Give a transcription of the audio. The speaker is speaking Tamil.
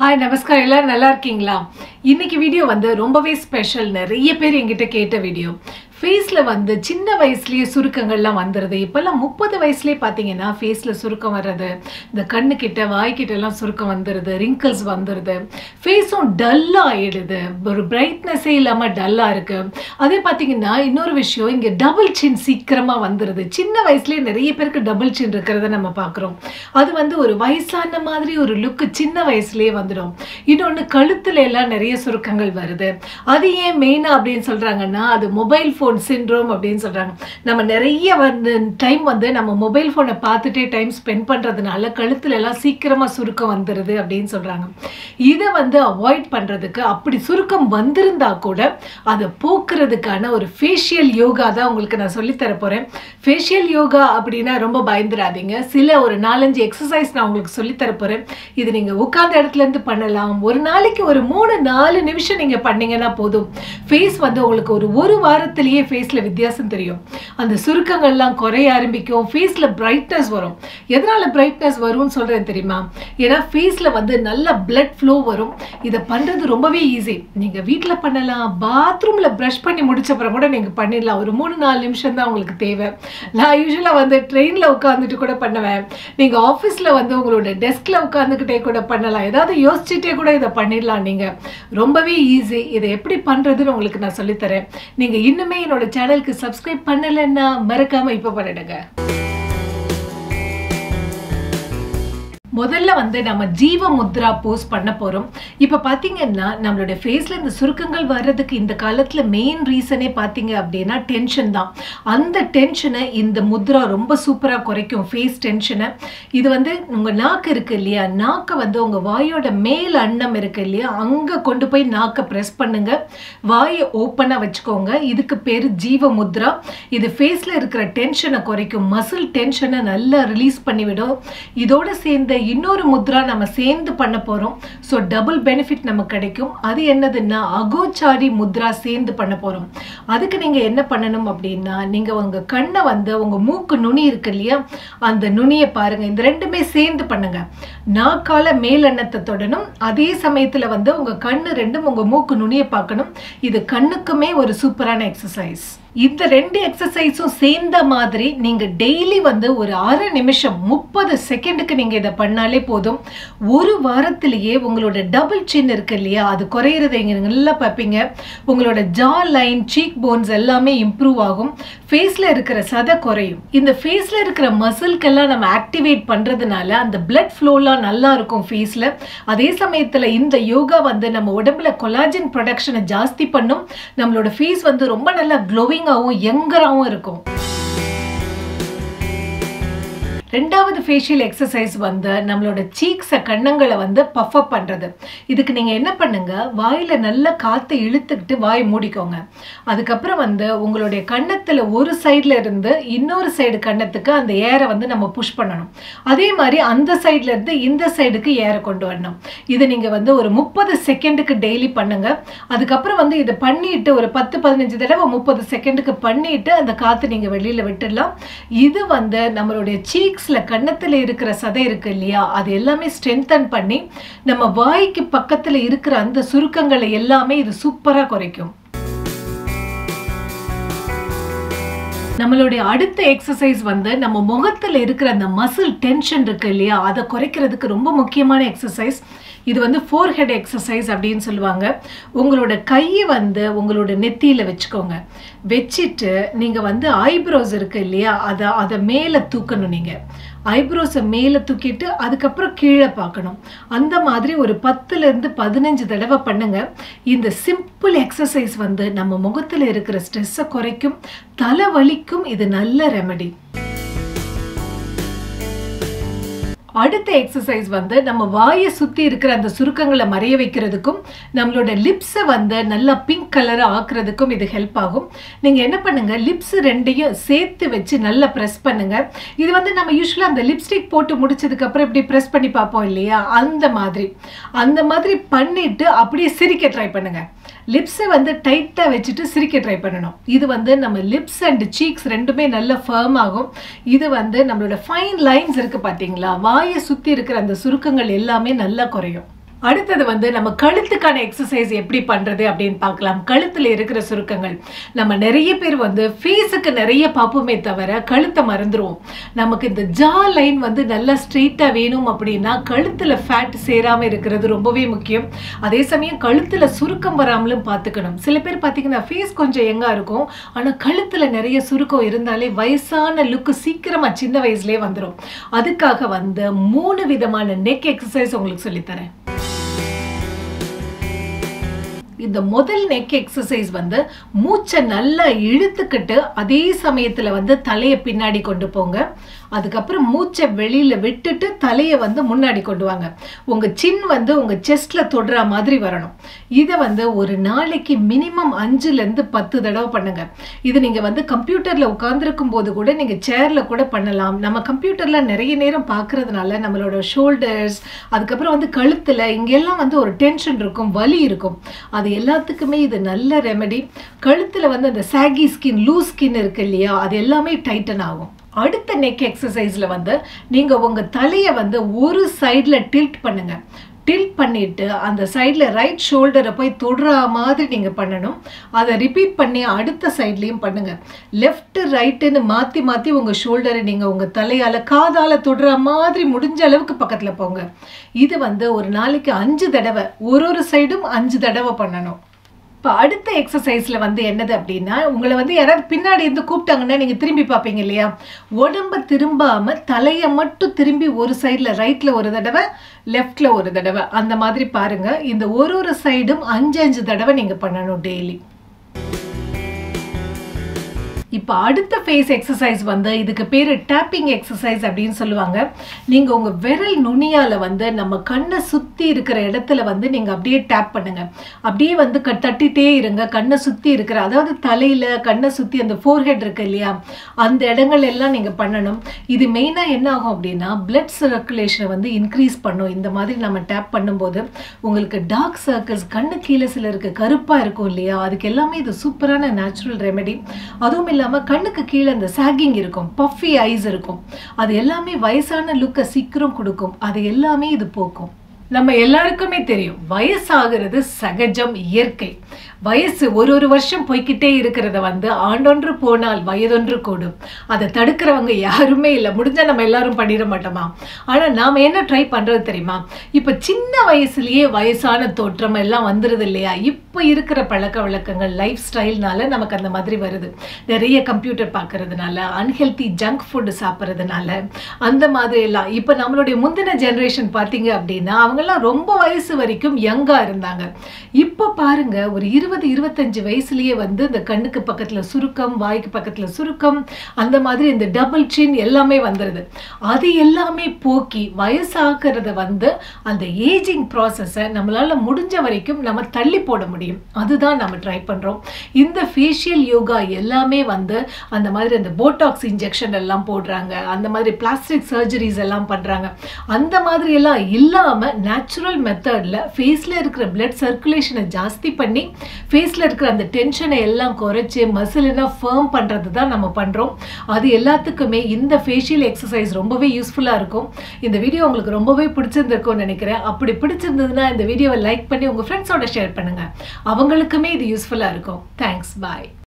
हाय नमस्कार எல்லாரும் நல்லா இருக்கீங்களா இன்னைக்கு வீடியோ வந்து ரொம்பவே ஸ்பெஷல் நிறைய பேர் என்கிட்ட கேட்ட வீடியோ ஃபேஸ்ல வந்து சின்ன வயசுலயே சுருக்கங்கள்லாம் வந்துருது இப்பெல்லாம் 30 வயசுலயே பாத்தீங்கன்னா ஃபேஸ்ல சுருக்கம் வர்றது இந்த கண்ணு கிட்ட வாய் கிட்ட எல்லாம் சுருக்கம் வந்துருது wrinkles வந்துருது ஃபேஸும் டல்லா ஆயிடுது ஒரு பிரைட்னஸே இல்லாம டல்லா இருக்கு அதே பாத்தீங்கன்னா இன்னொரு விஷயம் இங்க டபுள் சின் சீக்கிரமா வந்துருது சின்ன வயசுலயே நிறைய பேருக்கு டபுள் சின் இருக்கிறத நம்ம பார்க்கறோம் அது வந்து ஒரு வயசான மாதிரி ஒரு லுக் சின்ன வயசுலயே வந்துடும் இன்னொன்னு கழுத்துல எல்லாம் நிறைய சுருக்கங்கள் வருது அது ஏன் மெயினா அப்படினு சொல்றாங்கன்னா அது மொபைல் ஃபோன் சிண்ட்ரோம் அப்படினு சொல்றாங்க நம்ம நிறைய வந்து டைம் வந்து நம்ம மொபைல் ஃபோனை பார்த்துட்டே டைம் ஸ்பெண்ட் பண்றதுனால கழுத்துல எல்லாம் சீக்கிரமா சுருக்கம் வந்துருது அப்படினு சொல்றாங்க இத வந்து அவாய்ட் பண்றதுக்கு அப்படி சுருக்கம் வந்திருந்தா கூட அதை போக்குறதுக்கான ஒரு ஃபேஷியல் யோகா தான் உங்களுக்கு நான் சொல்லி தர போறேன் ஃபேஷியல் யோகா அப்படினா ரொம்ப பயந்துராதீங்க சில ஒரு 4-5 எக்சர்சைஸ் நான் உங்களுக்கு சொல்லி தர போறேன் இது நீங்க உட்கார்ந்த இடத்துல இருந்து பண்ணலாம் ஒரு நாளைக்கு ஒரு 3-4 நிமிஷம் நீங்க பண்ணீங்கன்னா போதும் ஃபேஸ் வந்து உங்களுக்கு ஒரு வாரத்திலேயே ஃபேஸ்ல வித்தியாசம் தெரியும் அந்த சுருக்கங்கள் எல்லாம் குறைய ஆரம்பிக்கும் ஃபேஸ்ல பிரைட்னஸ் வரும் எதனால பிரைட்னஸ் வரும்னு சொல்றேன் தெரியுமா ஏன்னா ஃபேஸ்ல வந்து நல்ல blood flow வரும் இத பண்றது ரொம்பவே ஈஸி நீங்க வீட்ல பண்ணலாம் பாத்ரூம்ல பிரஷ் பண்ணி முடிச்ச அப்புறம் கூட நீங்க பண்ணிடலாம் ஒரு 3-4 நிமிஷம் தான் உங்களுக்கு தேவை நான் யூசுவலா வந்து ட்ரெயின்ல உட்கார்ந்துட்டு கூட பண்ணுவேன் நீங்க ஆபீஸ்ல வந்து உங்களோட டெஸ்க்ல உட்கார்ந்துட்டே கூட பண்ணலாம் ஏதாவது யோசிச்சுட்டே கூட இத பண்ணிடலாம் நீங்க ரொம்பவே ஈஸி இத எப்படி பண்றதுன்னு உங்களுக்கு நான் சொல்லி தரேன் நீங்க இன்னுமே என்னோட சேனலுக்கு சப்ஸ்கிரைப் பண்ணலன்னா மறக்காம இப்ப பண்ணிடுங்க முதல்ல வந்து நம்ம ஜீவ முத்ரா போஸ் பண்ண போறோம் இப்ப பாத்தீங்கன்னா நம்மளோட ஃபேஸ்ல இந்த சுருக்கங்கள் வர்றதுக்கு இந்த காலத்துல மெயின் ரீசனே பாத்தீங்க அப்படின்னா டென்ஷன் தான் அந்த டென்ஷனை இந்த முத்ரா ரொம்ப சூப்பரா குறைக்கும் ஃபேஸ் டென்ஷனை இது வந்து உங்க நாக்கு இருக்கு இல்லையா நாக்க வந்து உங்க வாயோட மேல் அன்னம் இருக்கு இல்லையா அங்க கொண்டு போய் நாக்க பிரஸ் பண்ணுங்க வாயை ஓப்பனா வச்சுக்கோங்க இதுக்கு பேரு ஜீவ முத்ரா இது ஃபேஸ்ல இருக்கிற டென்ஷனை குறைக்கும் மசில் டென்ஷனை நல்லா ரிலீஸ் பண்ணிவிடும் இதோட சேர்ந்த இன்னொரு முத்ரா நம்ம சேர்ந்து பண்ண போறோம் சோ டபுள் பெனிஃபிட் நமக்கு கிடைக்கும் அது என்னதுன்னா அகோச்சாரி முத்ரா சேர்ந்து பண்ண போறோம் அதுக்கு நீங்க என்ன பண்ணணும் அப்படின்னா நீங்க உங்க கண்ணை வந்து உங்க மூக்கு நுனி இருக்கு இல்லையா அந்த நுனியை பாருங்க இந்த ரெண்டுமே சேர்ந்து பண்ணுங்க நாக்கால மேலெண்ணத்தை தொடணும் அதே சமயத்துல வந்து உங்க கண்ணு ரெண்டும் உங்க மூக்கு நுனியை பார்க்கணும் இது கண்ணுக்குமே ஒரு சூப்பரான எக்ஸசைஸ் இந்த ரெண்டு எக்ஸசைஸும் சேர்ந்த மாதிரி நீங்க டெய்லி வந்து ஒரு 1/2 நிமிஷம் 30 செகண்டுக்கு நீங்க இதை பண்ணாலே போதும் ஒரு வாரத்திலேயே உங்களோட டபுள் சின் இருக்கு இல்லையா அது குறையிறதை நீங்க நல்லா பார்ப்பீங்க உங்களோட ஜா லைன் சீக் போன்ஸ் எல்லாமே இம்ப்ரூவ் ஆகும் ஃபேஸ்ல இருக்கிற சதை குறையும் இந்த ஃபேஸ்ல இருக்கிற மசில்கெல்லாம் நம்ம ஆக்டிவேட் பண்றதுனால அந்த பிளட் ஃப்ளோலாம் நல்லா இருக்கும் ஃபேஸ்ல அதே சமயத்துல இந்த யோகா வந்து நம்ம உடம்புல கொலாஜன் ப்ரொடக்ஷனை ஜாஸ்தி பண்ணும் நம்மளோட ஃபேஸ் வந்து ரொம்ப நல்லா க்ளோவிங் யங்கராவும் இருக்கும் ரெண்டாவது ஃபேஷியல் எக்ஸசைஸ் வந்து நம்மளோட சீக்ஸை கண்ணங்களை வந்து பஃப் அப் பண்றது இதுக்கு நீங்க என்ன பண்ணுங்க வாயில நல்ல காத்து இழுத்துக்கிட்டு வாய் மூடிக்கோங்க அதுக்கப்புறம் வந்து உங்களுடைய கண்ணத்துல ஒரு சைடுல இருந்து இன்னொரு சைடு கண்ணத்துக்கு அந்த ஏரை வந்து நம்ம புஷ் பண்ணணும் அதே மாதிரி அந்த சைடுல இருந்து இந்த சைடுக்கு ஏரை கொண்டு வரணும் இது நீங்க வந்து ஒரு 30 செகண்டுக்கு டெய்லி பண்ணுங்க அதுக்கப்புறம் வந்து இதை பண்ணிட்டு ஒரு 10-15 தடவை 30 செகண்டுக்கு பண்ணிட்டு அந்த காத்து நீங்க வெளியில விட்டுடலாம் இது வந்து நம்மளுடைய சீக் கண்ணத்துல இருக்கிற சதை இருக்கு இல்லையா அது எல்லாமே ஸ்ட்ரென்தன் பண்ணி நம்ம வாய்க்கு பக்கத்துல இருக்கிற அந்த சுருக்கங்களை எல்லாமே இது சூப்பரா குறைக்கும் நம்மளுடைய அடுத்த எக்ஸசைஸ் வந்து நம்ம முகத்துல இருக்கிற அந்த மசில் டென்ஷன் இருக்கு இல்லையா அதை குறைக்கிறதுக்கு ரொம்ப முக்கியமான எக்ஸசைஸ் இது வந்து ஃபோர்ஹெட் எக்ஸசைஸ் அப்படின்னு சொல்லுவாங்க உங்களோட கையை வந்து உங்களோட நெத்தியில வச்சுக்கோங்க வச்சுட்டு நீங்க வந்து ஐப்ரோஸ் இருக்கு இல்லையா அதை மேல தூக்கணும் நீங்க ஐப்ரோஸை மேலே தூக்கிட்டு அதுக்கப்புறம் கீழே பார்க்கணும் அந்த மாதிரி ஒரு 10-15 தடவை பண்ணுங்க இந்த சிம்பிள் எக்ஸசைஸ் வந்து நம்ம முகத்துல இருக்கிற ஸ்ட்ரெஸ்ஸை குறைக்கும் தலைவலிக்கும் இது நல்ல ரெமெடி அடுத்த எக்ஸசைஸ் வந்து நம்ம வாயை சுத்தி இருக்கிற அந்த சுருக்கங்களை மறைய வைக்கிறதுக்கும் நம்மளோட லிப்ஸை வந்து நல்லா பிங்க் கலரா ஆக்குறதுக்கும் இது ஹெல்ப் ஆகும் நீங்க என்ன பண்ணுங்க லிப்ஸ் ரெண்டையும் சேர்த்து வச்சு நல்லா பிரஸ் பண்ணுங்க இது வந்து நம்ம யூசுவலா அந்த லிப்ஸ்டிக் போட்டு முடிச்சதுக்கு அப்புறம் இப்படி பிரஸ் பண்ணி பார்ப்போம் இல்லையா அந்த மாதிரி பண்ணிட்டு அப்படியே சிரிக்க ட்ரை பண்ணுங்க லிப்ஸை வந்து டைட்டா வச்சுட்டு சிரிக்க ட்ரை பண்ணணும் இது வந்து நம்ம லிப்ஸ் அண்ட் சீக்ஸ் ரெண்டுமே நல்ல ஃபர்ம் ஆகும் இது வந்து நம்மளோட ஃபைன் லைன்ஸ் இருக்கு பாத்தீங்களா வாயை சுத்தி இருக்கிற அந்த சுருக்கங்கள் எல்லாமே நல்லா குறையும் அடுத்தது வந்து நம்ம கழுத்துக்கான எக்ஸசைஸ் எப்படி பண்றது அப்படின்னு பார்க்கலாம். கழுத்துல இருக்கிற சுருக்கங்கள் நம்ம நிறைய பேர் வந்து ஃபேஸுக்கு நிறைய பார்ப்போமே தவிர கழுத்தை மறந்துடுவோம். நமக்கு இந்த ஜா லைன் வந்து நல்லா ஸ்ட்ரெயிட்டா வேணும் அப்படின்னா கழுத்துல ஃபேட் சேராம இருக்கிறது ரொம்பவே முக்கியம். அதே சமயம் கழுத்துல சுருக்கம் வராமலும் பார்த்துக்கணும். சில பேர் பார்த்தீங்கன்னா ஃபேஸ் கொஞ்சம் யங்கா இருக்கும், ஆனா கழுத்துல நிறைய சுருக்கம் இருந்தாலே வயசான லுக்கு சீக்கிரமா சின்ன வயசுலயே வந்துடும். அதுக்காக வந்து 3 விதமான நெக் எக்ஸசைஸ் உங்களுக்கு சொல்லித்தரேன். இந்த முதல் நெக் எக்ஸசைஸ் வந்து மூச்சை நல்லா இழுத்துக்கிட்டு அதே சமயத்துல வந்து தலையை பின்னாடி கொண்டு போங்க. அதுக்கப்புறம் மூச்சை வெளியில விட்டுட்டு தலையை வந்து முன்னாடி கொண்டு வாங்க. உங்க சின் வந்து உங்க செஸ்ட்ல தொடுற மாதிரி வரணும். இதை வந்து ஒரு நாளைக்கு மினிமம் 5லேருந்து 10 தடவை பண்ணுங்க. இது நீங்க வந்து கம்ப்யூட்டர்ல உட்கார்ந்துருக்கும் போது கூட நீங்க சேர்ல கூட பண்ணலாம். நம்ம கம்ப்யூட்டர்ல நிறைய நேரம் பார்க்கறதுனால நம்மளோட ஷோல்டர்ஸ், அதுக்கப்புறம் வந்து கழுத்துல இங்கெல்லாம் வந்து ஒரு டென்ஷன் இருக்கும், வலி இருக்கும். அது எல்லாத்துக்குமே இது நல்ல ரெமெடி. கழுத்துல வந்து அந்த சாகி ஸ்கின், லூஸ் ஸ்கின் இருக்கு இல்லையா, அது எல்லாமே டைட்டன் ஆகும். அடுத்த நெக் எக்ஸசைஸ்ல வந்து நீங்க உங்க தலையை வந்து ஒரு சைட்ல டில்ட் பண்ணுங்க. டில்ட் பண்ணிட்டு அந்த சைட்ல ரைட் ஷோல்டரை போய் தொடுற மாதிரி நீங்க பண்ணணும். அதை ரிப்பீட் பண்ணி அடுத்த சைட்லயும் பண்ணுங்க. லெஃப்ட் ரைட்டுன்னு மாத்தி மாத்தி உங்க ஷோல்டரை நீங்க உங்க தலையால காதால தொடுற மாதிரி முடிஞ்ச அளவுக்கு பக்கத்துல போங்க. இது வந்து ஒரு நாளைக்கு 5 தடவை, ஒரு சைடும் 5 தடவை பண்ணணும். இப்போ அடுத்த எக்ஸசைஸ்ல வந்து என்னது அப்படின்னா, உங்களை வந்து யாராவது பின்னாடி இருந்து கூப்பிட்டாங்கன்னா நீங்க திரும்பி பார்ப்பீங்க இல்லையா, உடம்ப திரும்பாம தலையை மட்டும் திரும்பி ஒரு சைட்ல ரைட்ல ஒரு தடவை, லெஃப்ட்ல ஒரு தடவை, அந்த மாதிரி பாருங்க. இந்த ஒரு சைடும் 5 தடவை நீங்க பண்ணணும் டெய்லி. இப்போ அடுத்த ஃபேஸ் எக்ஸசைஸ் வந்து இதுக்கு பேர் டேப்பிங் எக்ஸசைஸ் அப்படின்னு சொல்லுவாங்க. நீங்கள் உங்கள் விரல் நுனியால் வந்து நம்ம கண்ணை சுற்றி இருக்கிற இடத்துல வந்து நீங்கள் அப்படியே டேப் பண்ணுங்க. அப்படியே வந்து தட்டிகிட்டே இருங்க. கண்ணை சுற்றி இருக்கிற, அதாவது தலையில் கண்ணை சுற்றி அந்த ஃபோர்ஹெட் இருக்கு இல்லையா, அந்த இடங்கள் எல்லாம் நீங்கள் பண்ணணும். இது மெயினாக என்ன ஆகும் அப்படின்னா பிளட் சர்க்குலேஷனை வந்து இன்க்ரீஸ் பண்ணும். இந்த மாதிரி நம்ம டேப் பண்ணும்போது உங்களுக்கு டார்க் சர்க்கிள்ஸ், கண்ணு கீழே சிலருக்கு கருப்பாக இருக்கும் இல்லையா, அதுக்கு எல்லாமே இது சூப்பரான நேச்சுரல் ரெமெடி. அதுவும் கண்ணுக்கு கீழே அந்த சாகிங் இருக்கும், பஃபி ஐஸ் இருக்கும், அது எல்லாமே வயசான லுக்கை சீக்கிரம் கொடுக்கும். அது எல்லாமே இது போக்கும். நம்ம எல்லாருக்குமே தெரியும் வயசாகிறது சகஜம், இயற்கை. வயசு ஒரு வருஷம் போய்கிட்டே இருக்கிறத வந்து ஆண்டொன்று போனால் வயதொன்று கூடும். அதை தடுக்கிறவங்க யாருமே இல்லை. முடிஞ்சா நம்ம எல்லாரும் பண்ணிட மாட்டோமா? ஆனா நாம என்ன ட்ரை பண்றது தெரியுமா, இப்ப சின்ன வயசுலயே வயசான தோற்றம் எல்லாம் வந்துருது இல்லையா. இப்ப இருக்கிற பழக்க வழக்கங்கள், லைஃப் ஸ்டைல்னால நமக்கு அந்த மாதிரி வருது. நிறைய கம்ப்யூட்டர் பார்க்கறதுனால, அன்ஹெல்தி ஜங்க் ஃபுட் சாப்பிட்றதுனால, அந்த மாதிரி எல்லாம். இப்ப நம்மளுடைய முந்தின ஜெனரேஷன் பார்த்தீங்க அப்படின்னா அவங்க ரொம்ப வயசு வரைக்கும் யங்கா இருந்தாங்க. இப்போ பாருங்க ஒரு 20-25 வயசுலயே வந்து இந்த கண்ணுக்கு பக்கத்துல சுருக்கம், வாய்க்கு பக்கத்துல சுருக்கம், அந்த மாதிரி இந்த டபுள் சின் எல்லாமே வந்துருது. அது எல்லாமே போக்கி வயசாகிறத வந்து அந்த ஏஜிங் ப்ராசஸை நம்மளால முடிஞ்ச வரைக்கும் நம்ம தள்ளி போட முடியும். அதுதான் நம்ம ட்ரை பண்றோம். இந்த ஃபேஷியல் யோகா எல்லாமே வந்து அந்த மாதிரி அந்த போட்டாக்ஸ் இன்ஜெக்ஷன் எல்லாம் போடுறாங்க, அந்த மாதிரி பிளாஸ்டிக் சர்ஜரிஸ் எல்லாம் பண்றாங்க. அந்த மாதிரி எல்லாம் இல்லாம நேச்சுரல் மெத்தட்ல ஃபேஸ்ல இருக்கிற பிளட் சர்க்குலேஷனை ஜாஸ்தி பண்ணி ஃபேஸ்ல இருக்கிற அந்த டென்ஷனை எல்லாம் குறைச்சி மசில்னா ஃபர்ம் பண்றது தான் நம்ம பண்றோம். அது எல்லாத்துக்குமே இந்த ஃபேஷியல் எக்ஸசைஸ் ரொம்பவே யூஸ்ஃபுல்லா இருக்கும். இந்த வீடியோ உங்களுக்கு ரொம்பவே பிடிச்சிருந்திருக்கும்னு நினைக்கிறேன். அப்படி பிடிச்சிருந்ததுன்னா இந்த வீடியோவை லைக் பண்ணி உங்க ஃப்ரெண்ட்ஸோட ஷேர் பண்ணுங்க. அவங்களுக்குமே இது யூஸ்ஃபுல்லா இருக்கும். தேங்க்ஸ், பாய்.